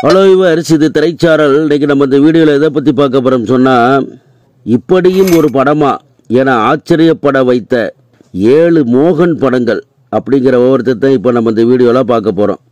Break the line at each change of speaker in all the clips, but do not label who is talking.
Hello viewers, இது திரைச்சாரல். இன்னைக்கு நம்ம இந்த வீடியோவில் எதை பற்றி பார்க்க போகிறோம் சொன்னால், இப்படியும் ஒரு படமா என ஆச்சரியப்பட வைத்த 7 மோகன் படங்கள் அப்படிங்கிற விவரத்தை இப்போ நம்ம இந்த வீடியோவில் பார்க்க போகிறோம்.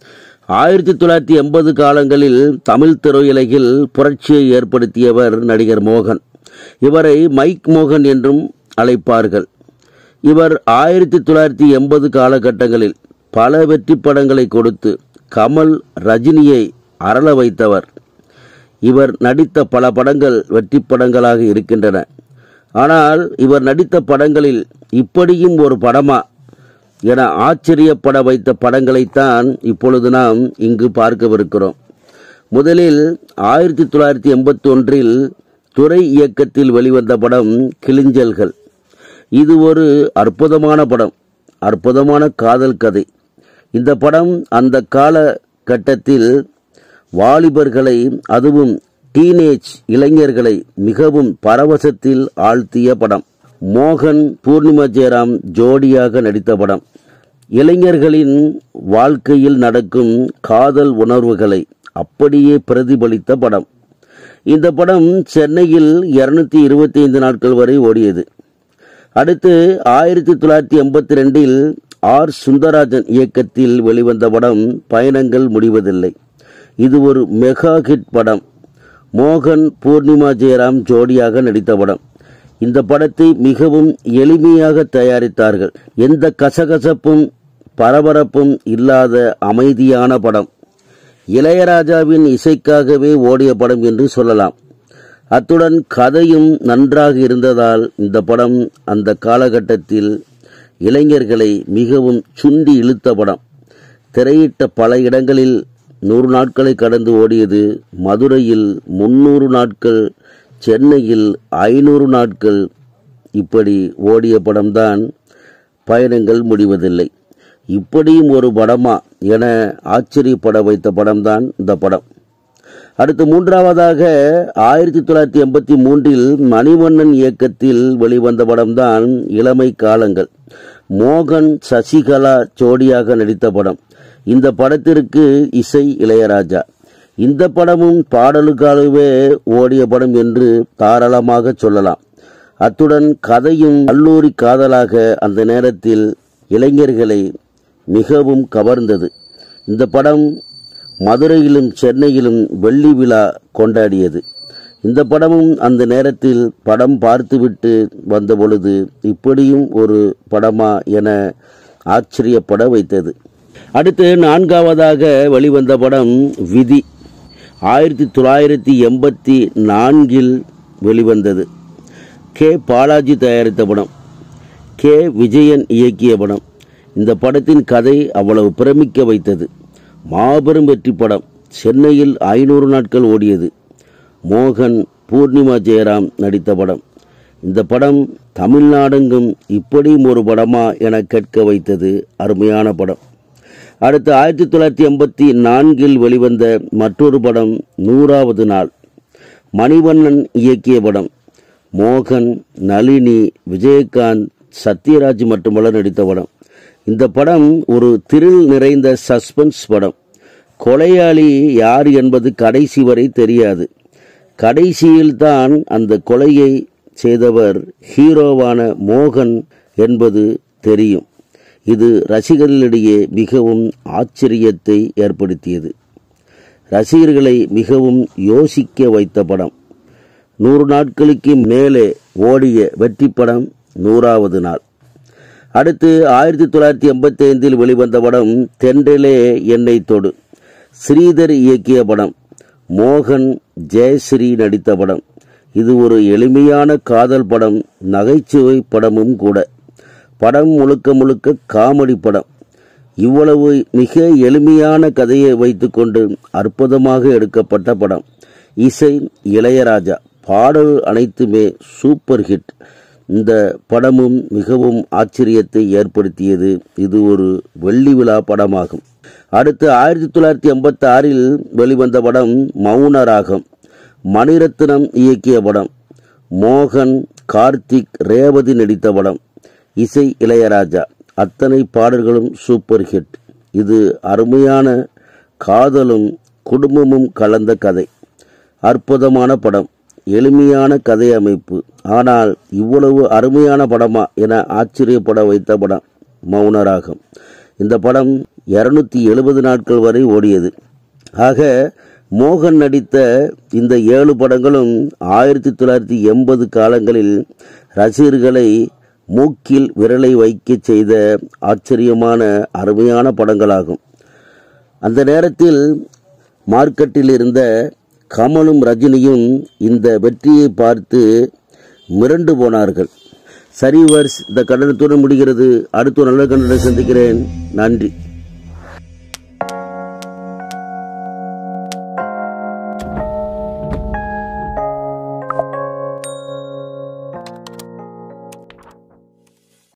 1980 காலங்களில் தமிழ் திரையுலகில் புரட்சியை ஏற்படுத்தியவர் நடிகர் மோகன். இவரை மைக் மோகன் என்றும் அழைப்பார்கள். இவர் 1980 காலகட்டங்களில் பல வெற்றி படங்களை கொடுத்து கமல், ரஜினியை அரள வைத்தவர். இவர் நடித்த பல படங்கள் வெற்றி படங்களாக இருக்கின்றன. ஆனால் இவர் நடித்த படங்களில் இப்படியும் ஒரு படமா என ஆச்சரியப்பட வைத்த படங்களைத்தான் இப்பொழுது நாம் இங்கு பார்க்கவிருக்கிறோம். முதலில் 1981 துரை இயக்கத்தில் வெளிவந்த படம் கிளிஞ்சல்கள். இது ஒரு அற்புதமான படம், அற்புதமான காதல் கதை. இந்த படம் அந்த காலகட்டத்தில் வாலிபர்களை, அதுவும் டீனேஜ் இளைஞர்களை மிகவும் பரவசத்தில் ஆழ்த்திய படம். மோகன், பூர்ணிமா ஜெயராம் ஜோடியாக நடித்த படம். இளைஞர்களின் வாழ்க்கையில் நடக்கும் காதல் உணர்வுகளை அப்படியே பிரதிபலித்த படம். இந்த படம் சென்னையில் 225 நாட்கள் வரை ஓடியது. அடுத்து 1982 ஆர். சுந்தரராஜன் இயக்கத்தில் வெளிவந்த படம் பயணங்கள் முடிவதில்லை. இது ஒரு மெகா ஹிட் படம். மோகன், பூர்ணிமா ஜெயராம் ஜோடியாக நடித்த படம். இந்த படத்தை மிகவும் எளிமையாக தயாரித்தார்கள். எந்த கசகசப்பும் பரபரப்பும் இல்லாத அமைதியான படம். இளையராஜாவின் இசைக்காகவே ஓடிய படம் என்று சொல்லலாம். அத்துடன் கதையும் நன்றாக இருந்ததால் இந்த படம் அந்த காலகட்டத்தில் இளைஞர்களை மிகவும் சுண்டி இழுத்த படம். திரையிட்ட பல இடங்களில் 100 நாட்களை கடந்து ஓடியது. மதுரையில் 300 நாட்கள், சென்னையில் 500 நாட்கள் இப்படி ஓடிய படம்தான் பயணங்கள் முடிவதில்லை. இப்படியும் ஒரு படமா என ஆச்சரியப்பட வைத்த படம்தான் இந்த படம். அடுத்து மூன்றாவதாக 1983 மணிவண்ணன் இயக்கத்தில் வெளிவந்த படம்தான் இளமை காலங்கள். மோகன், சசிகலா ஜோடியாக நடித்த படம். இந்த படத்திற்கு இசை இளையராஜா. இந்த படமும் பாடலுக்காகவே ஓடிய படம் என்று தாராளமாக சொல்லலாம். அத்துடன் கதையும் கல்லூரி காதலாக அந்த நேரத்தில் இளைஞர்களை மிகவும் கவர்ந்தது. இந்த படம் மதுரையிலும் சென்னையிலும் வெள்ளி விழா கொண்டாடியது. இந்த படமும் அந்த நேரத்தில் படம் பார்த்துவிட்டு வந்த பொழுது இப்படியும் ஒரு படமா என ஆச்சரியப்பட வைத்தது. அடுத்து நான்காவதாக வெளிவந்த படம் விதி. 1984 வெளிவந்தது. கே. பாலாஜி தயாரித்த படம். கே. விஜயன் இயக்கிய படம். இந்த படத்தின் கதை அவ்வளவு பிரமிக்க வைத்தது. மாபெரும் வெற்றி படம். சென்னையில் 500 நாட்கள் ஓடியது. மோகன், பூர்ணிமா ஜெயராம் நடித்த படம். இந்த படம் தமிழ்நாடெங்கும் இப்படியும் ஒரு படமா என கேட்க வைத்தது. அருமையான படம். அடுத்து 1984 வெளிவந்த மற்றொரு படம் 100வது நாள். மணிவண்ணன் இயக்கிய படம். மோகன், நளினி, விஜயகாந்த், சத்யராஜ் மற்றும் பலர் நடித்த படம். இந்த படம் ஒரு திரில் நிறைந்த சஸ்பென்ஸ் படம். கொலையாளி யார் என்பது கடைசி வரை தெரியாது. கடைசியில்தான் அந்த கொலையை செய்தவர் ஹீரோவான மோகன் என்பது தெரியும். இது ரசிகர்களிடையே மிகவும் ஆச்சரியத்தை ஏற்படுத்தியது. ரசிகர்களை மிகவும் யோசிக்க வைத்த படம். 100 நாட்களுக்கு மேலே ஓடிய வெற்றி படம் 100வது நாள். அடுத்து 1985 வெளிவந்த படம் தென்றலே என்னை தொடு. ஸ்ரீதர் இயக்கிய படம். மோகன், ஜெயஸ்ரீ நடித்த படம். இது ஒரு எளிமையான காதல் படம், நகைச்சுவை படமும் கூட. படம் முழுக்க முழுக்க காமெடி படம். இவ்வளவு மிக எளிமையான கதையை வைத்துக்கொண்டு அற்புதமாக எடுக்கப்பட்ட படம். இசை இளையராஜா. பாடல் அனைத்துமே சூப்பர் ஹிட். இந்த படமும் மிகவும் ஆச்சரியத்தை ஏற்படுத்தியது. இது ஒரு வெள்ளி விழா படமாகும். அடுத்து 1986 வெளிவந்த படம் மௌன ராகம். மணிரத்னம் இயக்கிய படம். மோகன், கார்த்திக், ரேவதி நடித்த படம். இசை இளையராஜா. அத்தனை பாடல்களும் சூப்பர் ஹிட். இது அருமையான காதலும் குடும்பமும் கலந்த கதை. அற்புதமான படம், எளிமையான கதை அமைப்பு. ஆனால் இவ்வளவு அருமையான படமா என ஆச்சரியப்பட வைத்த படம் மௌனராகம். இந்த படம் 270 நாட்கள் வரை ஓடியது. ஆக மோகன் நடித்த இந்த 7 படங்களும் 1980 காலங்களில் ரசிகர்களை மூக்கில் விரலை வைக்க செய்த ஆச்சரியமான அருமையான படங்களாகும். அந்த நேரத்தில் மார்க்கெட்டில் இருந்த கமலும் ரஜினியும் இந்த வெற்றியை பார்த்து மிரண்டு போனார்கள். சரி வர்ஸ், இந்த கண்டனத்துடன் முடிகிறது. அடுத்த நல்ல கண்டனை சந்திக்கிறேன். நன்றி.